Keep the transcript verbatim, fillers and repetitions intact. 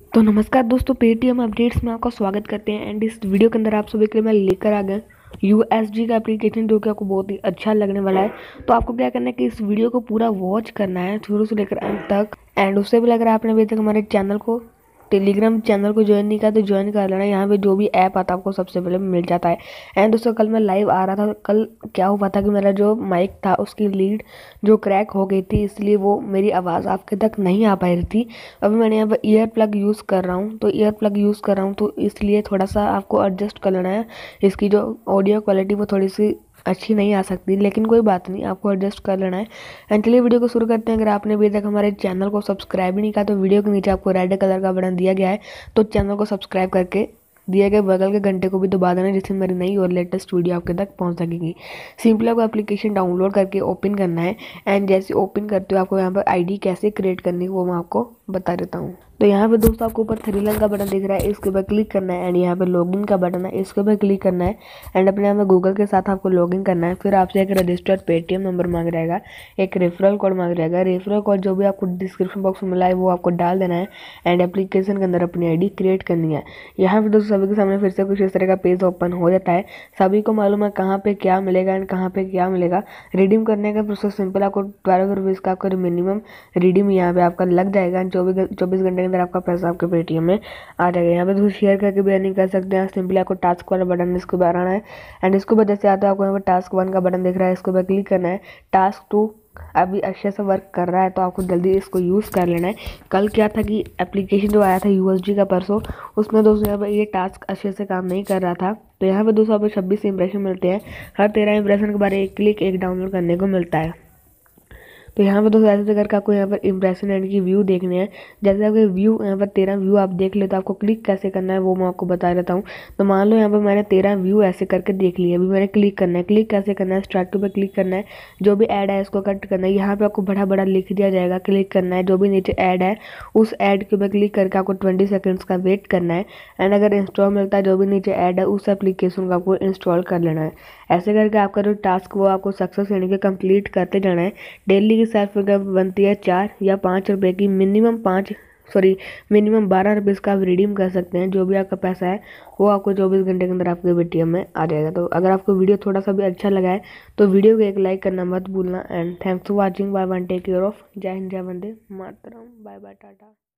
तो नमस्कार दोस्तों, पेटीएम अपडेट्स में आपका स्वागत करते हैं। एंड इस वीडियो के अंदर आप सभी के लिए मैं लेकर आ गया यूएसडी का एप्लीकेशन, जो कि आपको बहुत ही अच्छा लगने वाला है। तो आपको क्या करना है कि इस वीडियो को पूरा वॉच करना है शुरू से लेकर अंत तक। एंड उससे भी अगर आपने अभी तक हमारे चैनल को टेलीग्राम चैनल को ज्वाइन नहीं किया तो ज्वाइन कर लेना। यहाँ पे जो भी ऐप आता है आपको सबसे पहले मिल जाता है। एंड दोस्तों, कल मैं लाइव आ रहा था। कल क्या हुआ था कि मेरा जो माइक था उसकी लीड जो क्रैक हो गई थी, इसलिए वो मेरी आवाज़ आपके तक नहीं आ पा रही थी। अभी मैंने यहाँ पर ईयर प्लग यूज़ कर रहा हूँ तो ईयर प्लग यूज़ कर रहा हूँ तो इसलिए थोड़ा सा आपको एडजस्ट कर लेना है। इसकी जो ऑडियो क्वालिटी वो थोड़ी सी अच्छी नहीं आ सकती, लेकिन कोई बात नहीं, आपको एडजस्ट कर लेना है। एंड चलिए वीडियो को शुरू करते हैं। अगर आपने अभी तक हमारे चैनल को सब्सक्राइब ही नहीं किया तो वीडियो के नीचे आपको रेड कलर का बटन दिया गया है, तो चैनल को सब्सक्राइब करके दिए गए बगल के घंटे को भी दबा देना, जिससे मेरी नई और लेटेस्ट वीडियो आपके तक पहुंच सकेगी। सिंपली आपको एप्लीकेशन डाउनलोड करके ओपन करना है। एंड जैसे ओपन करते हो आपको यहाँ पर आईडी कैसे क्रिएट करनी है वो मैं आपको बता देता हूँ। तो यहाँ पे दोस्तों आपको ऊपर थ्री लाइन का बटन दिख रहा है, इसके ऊपर क्लिक करना है। एंड यहाँ पे लॉगिन का बटन है, इसके ऊपर क्लिक करना है। एंड अपने यहाँ पे गूगल के साथ आपको लॉगिन करना है। फिर आपसे एक रजिस्टर्ड पेटीएम नंबर मांग रहेगा, एक रेफरल कोड मांग रहेगा। रेफरल कोड जो भी आपको डिस्क्रिप्शन बॉक्स में मिला है वो आपको डाल देना है। एंड एप्लीकेशन के अंदर अपनी आईडी क्रिएट करनी है। यहाँ पे दोस्तों सभी के सामने फिर से कुछ इस तरह का पेज ओपन हो जाता है। सभी को मालूम है कहाँ पे क्या मिलेगा एंड कहाँ पे क्या मिलेगा। रिडीम करने का प्रोसेस सिंपल, आपको ट्वेल्व रुपीज़ का आपका मिनिमम रिडीम यहाँ पे आपका लग जाएगा। चौबीस चौबीस घंटे के अंदर आपका पैसा आपके पेटीएम में आ जाएगा। यहाँ पे तो शेयर करके भी अर्निंग कर सकते हैं। सिंपली आपको टास्क वाला बटन इसको ऊपर आना है। एंड इसको ऊपर जैसे आता है आपको यहाँ पर टास्क वन का बटन दिख रहा है, इसको ऊपर क्लिक करना है। टास्क टू अभी अच्छे से वर्क कर रहा है तो आपको जल्दी इसको यूज़ कर लेना है। कल क्या था कि एप्लीकेशन जो आया था यूएसडी का परसों, उसमें दोस्तों यहाँ पर ये टास्क अच्छे से काम नहीं कर रहा था। तो यहाँ पे दोस्तों आपको छब्बीस इंप्रेशन मिलते हैं। हर तेरह इंप्रेशन के बाद एक क्लिक एक डाउनलोड करने को मिलता है। तो यहाँ पर दोस्तों ऐसे करके आपको यहाँ पर इंप्रेशन एंड की व्यू देखने हैं। जैसे आपके व्यू यहाँ पर तेरह व्यू आप देख ले तो आपको क्लिक कैसे करना है वो मैं आपको बता देता हूँ। तो मान लो यहाँ पर मैंने तेरह व्यू ऐसे करके देख लिए। अभी मैंने क्लिक करना है। क्लिक कैसे करना है, स्टार्ट टू पे क्लिक करना है। जो भी ऐड है इसको कट करना है। यहाँ पे आपको बड़ा बड़ा लिख दिया जाएगा, क्लिक करना है। जो भी नीचे ऐड है उस ऐड के ऊपर क्लिक करके आपको ट्वेंटी सेकेंड्स का वेट करना है। एंड अगर इंस्टॉल मिलता है जो भी नीचे ऐड है उस एप्लीकेशन को आपको इंस्टॉल कर लेना है। ऐसे करके आपका जो टास्क वो आपको सक्सेस यानी कि कंप्लीट करते जाना है। डेली की सेल्फ इनकम बनती है चार या पाँच रुपये की। मिनिमम पाँच सॉरी मिनिमम बारह रुपीज़ का आप रिडीम कर सकते हैं। जो भी आपका पैसा है वो आपको चौबीस घंटे के अंदर आपके पेटीएम में आ जाएगा। तो अगर आपको वीडियो थोड़ा सा भी अच्छा लगा है तो वीडियो को एक लाइक करना मत भूलना। And thanks for watching. Bye bye, take care of. जय हिंद, जय वंदे मातरम, बाय बाय, टाटा।